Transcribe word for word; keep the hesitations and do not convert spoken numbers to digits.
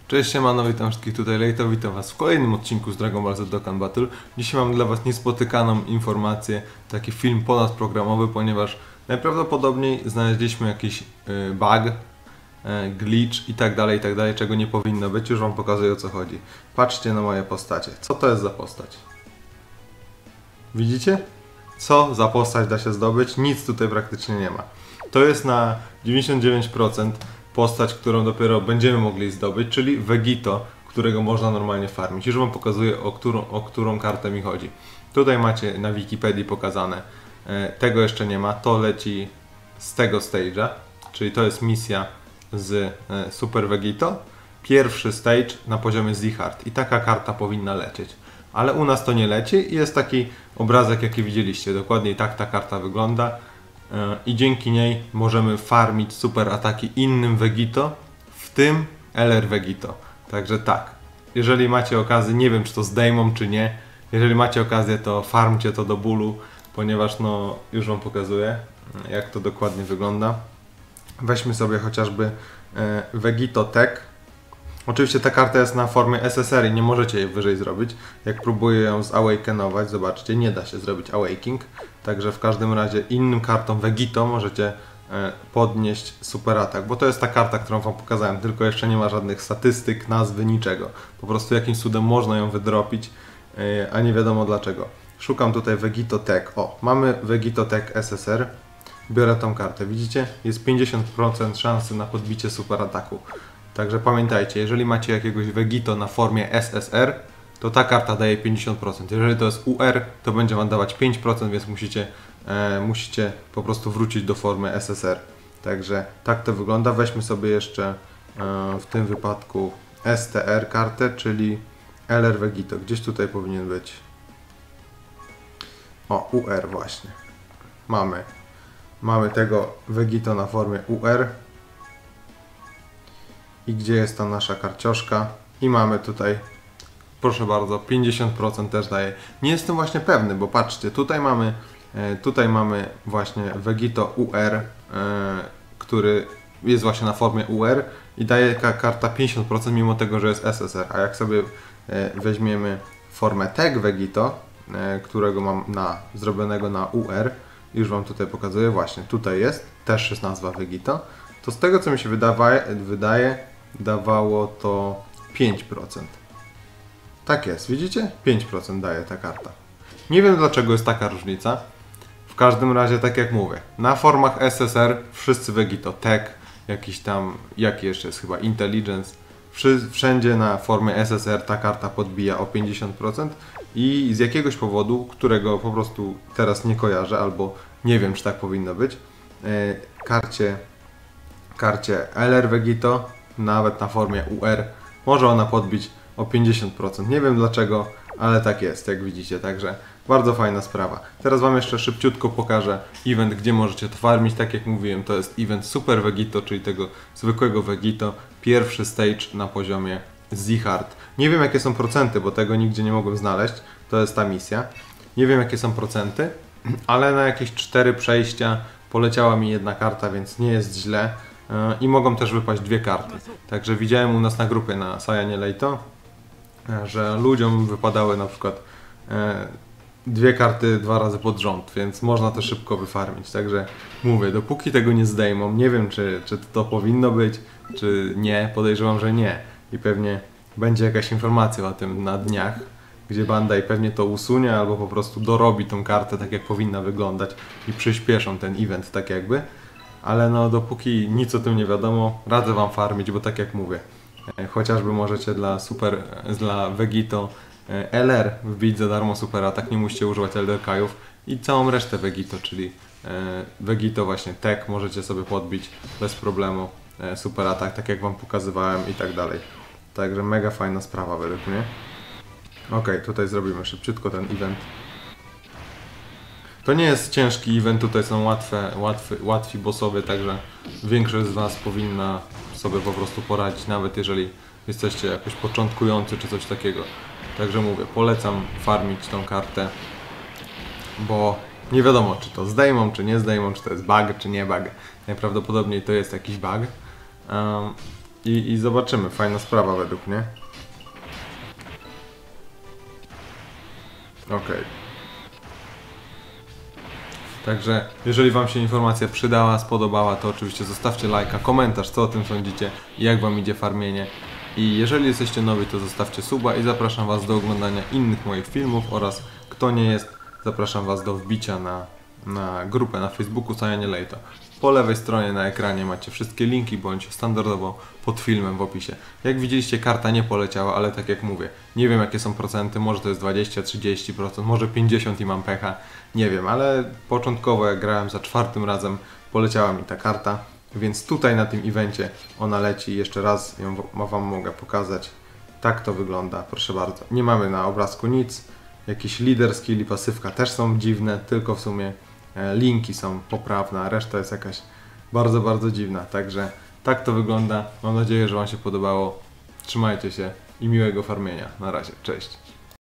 Cześć, siemano, witam wszystkich tutaj Lejto, witam was w kolejnym odcinku z Dragon Ball Z Dokkan Battle. Dzisiaj mam dla was niespotykaną informację, taki film ponadprogramowy, ponieważ najprawdopodobniej znaleźliśmy jakiś yy, bug, yy, glitch i tak dalej, i tak dalej, czego nie powinno być. Już wam pokazuję, o co chodzi. Patrzcie na moje postacie. Co to jest za postać? Widzicie? Co za postać da się zdobyć? Nic tutaj praktycznie nie ma. To jest na dziewięćdziesiąt dziewięć procent postać, którą dopiero będziemy mogli zdobyć, czyli Vegito, którego można normalnie farmić. Już wam pokazuję, o którą, o którą kartę mi chodzi. Tutaj macie na Wikipedii pokazane. E, tego jeszcze nie ma. To leci z tego stage'a, czyli to jest misja z e, Super Vegito. Pierwszy stage na poziomie Z-Hard i taka karta powinna lecieć. Ale u nas to nie leci i jest taki obrazek, jaki widzieliście. Dokładnie tak ta karta wygląda. I dzięki niej możemy farmić super ataki innym Vegito, w tym L R Vegito. Także tak, jeżeli macie okazję, nie wiem czy to zdejmą czy nie, jeżeli macie okazję, to farmcie to do bólu, ponieważ no już wam pokazuję, jak to dokładnie wygląda. Weźmy sobie chociażby e, Vegito Tech. Oczywiście ta karta jest na formie S S R i nie możecie jej wyżej zrobić. Jak próbuję ją zawakenować, zobaczcie, nie da się zrobić awaking. Także w każdym razie innym kartom Vegito możecie e, podnieść super atak, bo to jest ta karta, którą wam pokazałem, tylko jeszcze nie ma żadnych statystyk, nazwy, niczego. Po prostu jakimś cudem można ją wydropić, e, a nie wiadomo dlaczego. Szukam tutaj Vegito Tech. O, mamy Vegito Tech S S R. Biorę tą kartę, widzicie? Jest pięćdziesiąt procent szansy na podbicie super ataku. Także pamiętajcie, jeżeli macie jakiegoś Vegito na formie S S R, to ta karta daje pięćdziesiąt procent. Jeżeli to jest U R, to będzie wam dawać pięć procent, więc musicie, e, musicie po prostu wrócić do formy S S R. Także tak to wygląda. Weźmy sobie jeszcze e, w tym wypadku S T R kartę, czyli L R Vegito. Gdzieś tutaj powinien być. O, U R właśnie. Mamy. Mamy tego Vegito na formie U R. I gdzie jest ta nasza karcioszka? I mamy tutaj, proszę bardzo, pięćdziesiąt procent też daje. Nie jestem właśnie pewny, bo patrzcie, tutaj mamy, tutaj mamy właśnie Vegito U R, który jest właśnie na formie U R i daje karta pięćdziesiąt procent mimo tego, że jest S S R. A jak sobie weźmiemy formę Tech Vegito, którego mam na, zrobionego na U R, już wam tutaj pokazuję, właśnie tutaj jest, też jest nazwa Vegito, to z tego co mi się wydaje, wydaje dawało to pięć procent. Tak jest, widzicie? pięć procent daje ta karta. Nie wiem dlaczego jest taka różnica. W każdym razie, tak jak mówię, na formach S S R wszyscy Vegito Tech, jakiś tam, jaki jeszcze jest chyba Intelligence, wszędzie na formie S S R ta karta podbija o pięćdziesiąt procent i z jakiegoś powodu, którego po prostu teraz nie kojarzę, albo nie wiem czy tak powinno być, yy, karcie karcie L R Vegito, nawet na formie U R, może ona podbić o pięćdziesiąt procent. Nie wiem dlaczego, ale tak jest, jak widzicie, także bardzo fajna sprawa. Teraz wam jeszcze szybciutko pokażę event, gdzie możecie to farmić. Tak jak mówiłem, to jest event Super Vegito, czyli tego zwykłego Vegito, pierwszy stage na poziomie Z-Hard. Nie wiem jakie są procenty, bo tego nigdzie nie mogłem znaleźć, to jest ta misja. Nie wiem jakie są procenty, ale na jakieś cztery przejścia poleciała mi jedna karta, więc nie jest źle. I mogą też wypaść dwie karty. Także widziałem u nas na grupie na Sajanie Lejto, że ludziom wypadały na przykład dwie karty dwa razy pod rząd, więc można to szybko wyfarmić. Także mówię, dopóki tego nie zdejmą, nie wiem czy, czy to powinno być, czy nie, podejrzewam, że nie. I pewnie będzie jakaś informacja o tym na dniach, gdzie Bandai pewnie to usunie albo po prostu dorobi tą kartę tak jak powinna wyglądać i przyspieszą ten event tak jakby. Ale no dopóki nic o tym nie wiadomo, radzę wam farmić, bo tak jak mówię, chociażby możecie dla super, dla Vegito L R wbić za darmo super atak, nie musicie używać L R Kajów i całą resztę Vegito, czyli Vegito właśnie Tech możecie sobie podbić bez problemu super atak, tak jak wam pokazywałem i tak dalej. Także mega fajna sprawa według mnie. Ok, tutaj zrobimy szybciutko ten event. To nie jest ciężki event, tutaj są łatwe, łatwy, łatwi bossowie, także większość z was powinna sobie po prostu poradzić, nawet jeżeli jesteście jakoś początkujący czy coś takiego. Także mówię, polecam farmić tą kartę, bo nie wiadomo czy to zdejmą, czy nie zdejmą, czy to jest bug, czy nie bug. Najprawdopodobniej to jest jakiś bug. Um, I, i zobaczymy, fajna sprawa według mnie. Ok. Także jeżeli Wam się informacja przydała, spodobała, to oczywiście zostawcie lajka, komentarz, co o tym sądzicie i jak Wam idzie farmienie. I jeżeli jesteście nowi, to zostawcie suba i zapraszam Was do oglądania innych moich filmów oraz kto nie jest, zapraszam Was do wbicia na, na grupę na Facebooku Sajanie Lejto. Po lewej stronie na ekranie macie wszystkie linki, bądź standardowo pod filmem w opisie. Jak widzieliście, karta nie poleciała, ale tak jak mówię, nie wiem jakie są procenty, może to jest dwadzieścia trzydzieści procent, może pięćdziesiąt i mam pecha, nie wiem, ale początkowo jak grałem za czwartym razem, poleciała mi ta karta, więc tutaj na tym evencie ona leci, jeszcze raz ją Wam mogę pokazać. Tak to wygląda, proszę bardzo. Nie mamy na obrazku nic, jakiś lider skill i pasywka też są dziwne, tylko w sumie linki są poprawne, a reszta jest jakaś bardzo, bardzo dziwna. Także tak to wygląda. Mam nadzieję, że Wam się podobało. Trzymajcie się i miłego farmienia. Na razie. Cześć.